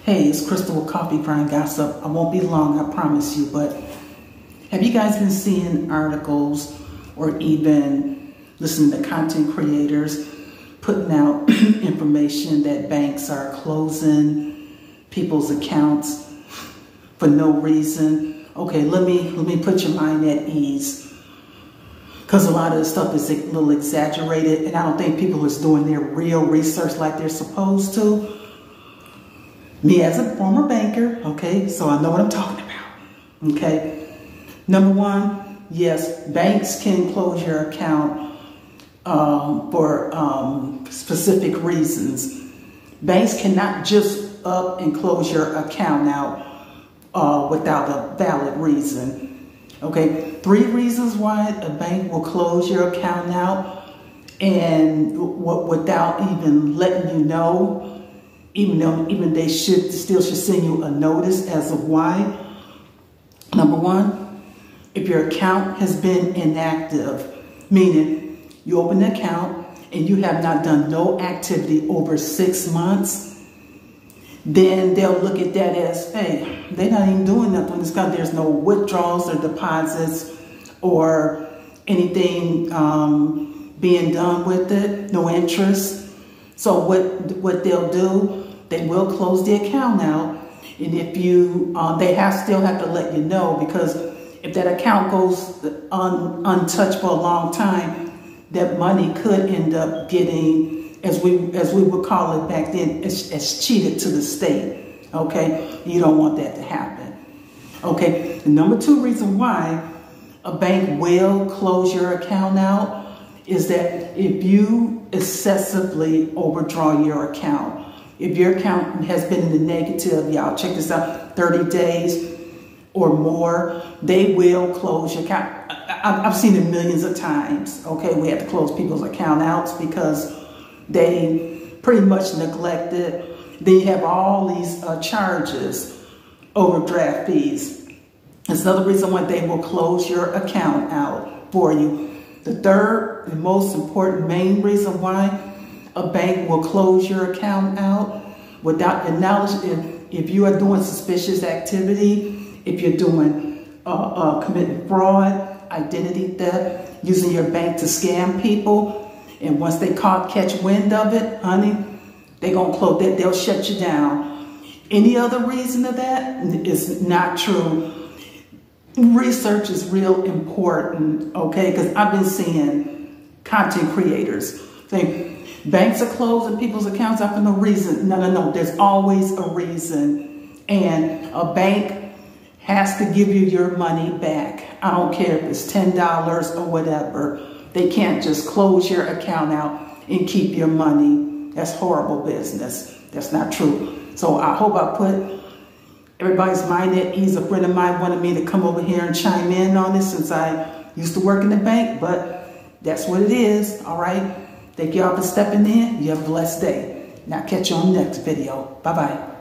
Hey, it's Crystal with Coffee Grind Gossip. I won't be long, I promise you, but have you guys been seeing articles or even listening to content creators putting out information that banks are closing people's accounts for no reason? Okay, let me put your mind at ease, because a lot of the stuff is a little exaggerated, and I don't think people are doing their real research like they're supposed to. Me as a former banker, okay, so I know what I'm talking about, okay? Number one, yes, banks can close your account for specific reasons. Banks cannot just up and close your account out without a valid reason, okay? 3 reasons why a bank will close your account out and without even letting you know. Even they still should send you a notice as of why. Number one, if your account has been inactive, meaning you open an account and you have not done no activity over 6 months, then they'll look at that as, hey, they're not even doing nothing. It's because there's no withdrawals or deposits or anything being done with it, no interest. So what they'll do, they will close the account out, and if you, they still have to let you know, because if that account goes untouched for a long time, that money could end up getting, as we would call it back then, as cheated to the state. Okay, you don't want that to happen. Okay, the number 2 reason why a bank will close your account out is that if you excessively overdraw your account. If your account has been in the negative, y'all check this out, 30 days or more, they will close your account. I've seen it millions of times, okay? We have to close people's account outs because they pretty much neglected. They have all these charges, overdraft fees. That's another reason why they will close your account out for you. The third and most important main reason why a bank will close your account out without your knowledge, if you are doing suspicious activity, if you're doing committing fraud, identity theft, using your bank to scam people, and once they catch wind of it, honey, they're gonna close that. They'll shut you down. Any other reason of that is not true. Research is real important, okay? Because I've been seeing content creators saying banks are closing people's accounts out for no reason. No. There's always a reason. And a bank has to give you your money back. I don't care if it's $10 or whatever. They can't just close your account out and keep your money. That's horrible business. That's not true. So I hope I put everybody's mind at ease. A friend of mine wanted me to come over here and chime in on this since I used to work in the bank, but that's what it is, all right? Thank y'all for stepping in. You have a blessed day. Now catch you on the next video. Bye-bye.